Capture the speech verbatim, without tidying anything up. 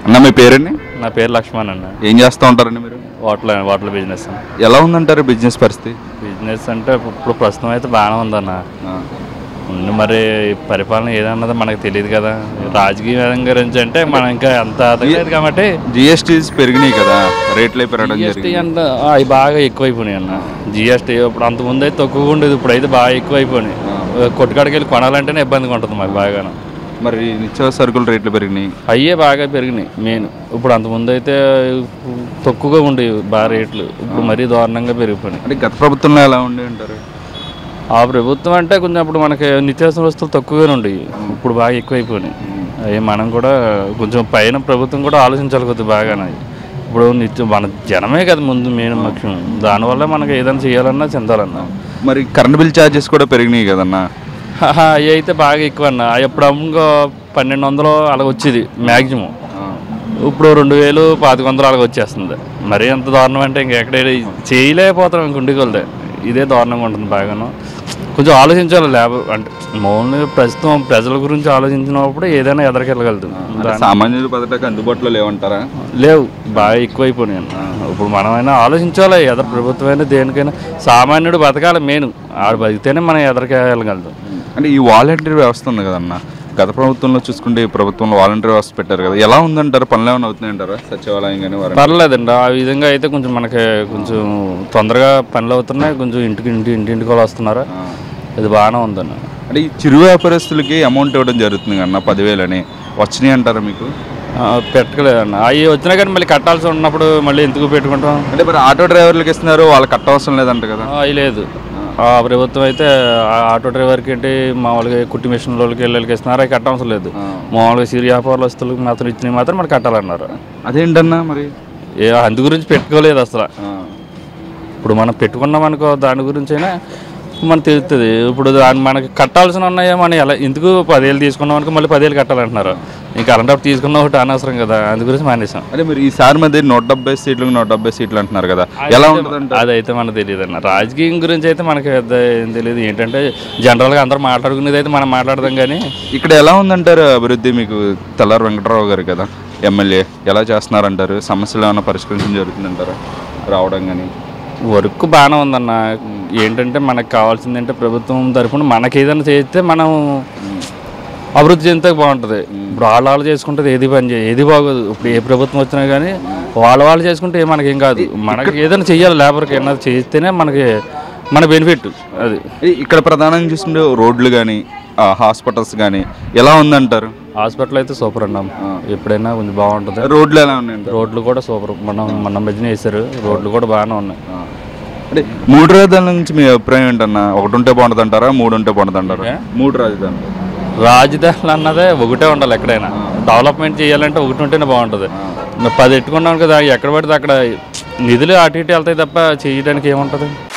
అన్న మీ పేరండి? నా పేరు లక్ష్మణ్ అన్న. ఏం చేస్తూ ఉంటారండి మీరు? Hotel hotel business. ఎలా ఉందంటారు బిజినెస్ పరిస్థితి? బిజినెస్ అంటే ఇప్పుడు ప్రస్తుతం అయితే బాగానే ఉందన్న. మరి పరిపాలన ఏదన్నది మనకు తెలియదు కదా. రాజకీయ గురించి అంటే మనం ఇంకా అంత తెలియదు కాబట్టి. జిఎస్టీ పెరిగినాయి కదా, రేట్లు పెరగడం జిఎస్టీ అంటే అవి బాగా ఎక్కువైపోయినాయి అన్న. జిఎస్టీ ఇప్పుడు అంతకుముందు అయితే తక్కువగా ఉండేది, ఇప్పుడు అయితే బాగా ఎక్కువైపోయినాయి. కొట్టుకాడికి వెళ్ళి కొనాలంటేనే ఇబ్బందిగా ఉంటుంది మాకు బాగా. మరి నిత్యావసర సరుకులు రేట్లు పెరిగినాయి, అయ్యే బాగా పెరిగినాయి మెయిన్. ఇప్పుడు అంతకుముందు అయితే తక్కువగా ఉండేవి బాగా రేట్లు, ఇప్పుడు మరీ దారుణంగా పెరిగిపోయినాయి. అంటే గత ప్రభుత్వంలో ఎలా ఉండే అంటారు? ఆ ప్రభుత్వం అంటే కొంచెం అప్పుడు మనకి నిత్యావసర వస్తువులు తక్కువగానే ఉండేవి, ఇప్పుడు బాగా ఎక్కువైపోయినాయి. అవి మనం కూడా కొంచెం పైన ప్రభుత్వం కూడా ఆలోచించాలి కొద్దిగా బాగానే. ఇప్పుడు నిత్యం మన జనమే కదా ముందు మెయిన్ ముఖ్యం, దానివల్ల మనకి ఏదైనా చేయాలన్నా చెందాలన్నా. మరి కరెంట్ బిల్ ఛార్జెస్ కూడా పెరిగినాయి కదన్నా? అవి అయితే బాగా ఎక్కువ అన్న. ఎప్పుడు ఇంకో పన్నెండు వందలు అలాగ వచ్చేది మ్యాక్సిమం, ఇప్పుడు రెండు వేలు పాతిక వందలు అలాగ వచ్చేస్తుంది. మరీ ఎంత దారుణం అంటే ఇంకెక్కడ చేయలేకపోతాం ఇంక ఉండికొలదే. ఇదే దారుణంగా ఉంటుంది బాగాను. కొంచెం ఆలోచించాలి లేబర్ అంటే మౌన్లీ ప్రస్తుతం ప్రజల గురించి ఆలోచించినప్పుడు ఏదైనా ఎదరికెళ్ళగలుగుతుంది. సామాన్యుల పథకాలకు అందుబాటులో లేవంటారా? లేవు, బాగా ఎక్కువైపోయినాయి. ఇప్పుడు మనమైనా ఆలోచించాలి, ఎదరు ప్రభుత్వమైనా దేనికైనా సామాన్యుడు బతకాలి మెయిన్. ఆడు బతికితేనే మనం ఎదరికి వెళ్ళగలుగుతాం. అంటే ఈ వాలంటీర్ వ్యవస్థ ఉంది కదన్న, గత ప్రభుత్వంలో చూసుకుంటే ఈ ప్రభుత్వంలో వాలంటీర్ వ్యవస్థ పెట్టారు కదా, ఎలా ఉందంటారు? పనులు ఏమైనా అవుతున్నాయంటారా? సచివాలయం కానీ పర్లేదండి, ఆ విధంగా అయితే కొంచెం మనకి కొంచెం తొందరగా పనులు అవుతున్నాయి. కొంచెం ఇంటికి ఇంటి ఇంటింటికి వాళ్ళు వస్తున్నారు, ఇది బాగానే ఉందన్న. అంటే ఈ చిరు వ్యాపారస్తులకి అమౌంట్ ఇవ్వడం జరుగుతుంది అన్న, పదివేలని వచ్చినాయి అంటారా మీకు? పెట్టలేదన్న. అవి వచ్చినా కానీ మళ్ళీ కట్టాల్సి ఉన్నప్పుడు మళ్ళీ ఎందుకు పెట్టుకుంటాం? అంటే మరి ఆటో డ్రైవర్లకి ఇస్తున్నారు, వాళ్ళు కట్టవసరం లేదంట కదా? అవి లేదు, ఆ ప్రభుత్వం అయితే ఆటో డ్రైవర్కి ఏంటి మామూలుగా కుట్టి మిషన్ వాళ్ళకి వెళ్ళకి ఇస్తున్నారు, అవి కట్టవసరం లేదు. మామూలుగా సిరి వ్యాపారస్తులకు మాత్రం ఇచ్చినవి మాత్రం మరి కట్టాలన్నారు. అదేంటన్నా మరి? ఏ అందు గురించి పెట్టుకోలేదు అసలు. ఇప్పుడు మనం పెట్టుకున్నాం అనుకో, దాని గురించి అయినా మనకు తెలుస్తుంది. ఇప్పుడు దాన్ని మనకి కట్టాల్సిన ఉన్నాయో మనం ఎలా ఎందుకు పదేళ్ళు తీసుకున్నాం అనుకో మళ్ళీ పదేళ్ళు కట్టాలంటున్నారు. ఇంకా అలాంటప్పుడు తీసుకున్న ఒకటి అనవసరం కదా, అందు గురించి మానేసాం. అదే మరి ఈసారి మధ్య నూట డెబ్బై సీట్లు నూట డెబ్బై సీట్లు అంటున్నారు కదా, ఎలా ఉంటుంది? అదైతే మనకు తెలియదు అన్న. రాజకీయం గురించి అయితే మనకి పెద్ద ఏం తెలియదు. ఏంటంటే జనరల్గా అందరూ మాట్లాడుకునేది అయితే మనం మాట్లాడదాం. కానీ ఇక్కడ ఎలా ఉందంటారు అభివృద్ధి? మీకు తెల్లారు వెంకటరావు గారు కదా ఎమ్మెల్యే, ఎలా చేస్తున్నారంటారు? సమస్యలు ఏమైనా పరిష్కరించడం జరుగుతుందంటారా రావడం? కానీ వర్క్ బాగానే ఉందన్న. ఏంటంటే మనకు కావాల్సింది అంటే ప్రభుత్వం తరఫున మనకి ఏదైనా చేస్తే మనం అభివృద్ధి చెందితే బాగుంటుంది. ఇప్పుడు వాళ్ళ వాళ్ళు చేసుకుంటే ఏది పని చేయ ఏది బాగోదు. ఇప్పుడు ఏ ప్రభుత్వం వచ్చినా కానీ వాళ్ళ వాళ్ళు చేసుకుంటే మనకేం కాదు. మనకి ఏదైనా చెయ్యాలి, లేబర్కి ఏమైనా చేస్తేనే మనకి మన బెనిఫిట్. అది ఇక్కడ ప్రధానంగా చూస్తుంటే రోడ్లు కానీ హాస్పిటల్స్ కానీ ఎలా ఉందంటారు? హాస్పిటల్ అయితే సూపర్ అన్నాం, ఎప్పుడైనా కొంచెం బాగుంటుంది. రోడ్లు ఎలా ఉన్నాయండి? రోడ్లు కూడా సూపర్, మనం మన మధ్యన వేసారు, రోడ్లు కూడా బాగానే ఉన్నాయి. అంటే మూడు రాజధానుల నుంచి మీ అభిప్రాయం ఏంటన్నా? ఒకటి ఉంటే బాగుంటుంది అంటారా, మూడు ఉంటే బాగుంటుంది అంటారా? మూడు రాజధానులు రాజధానులు అన్నదే ఒకటే ఉండాలి. ఎక్కడైనా డెవలప్మెంట్ చేయాలంటే ఒకటి ఉంటేనే బాగుంటుంది. పది పెట్టుకున్నాం కదా, ఎక్కడ పడితే అక్కడ నిధులు అటు ఇటు వెళ్తాయి తప్ప చేయడానికి ఏముంటుంది?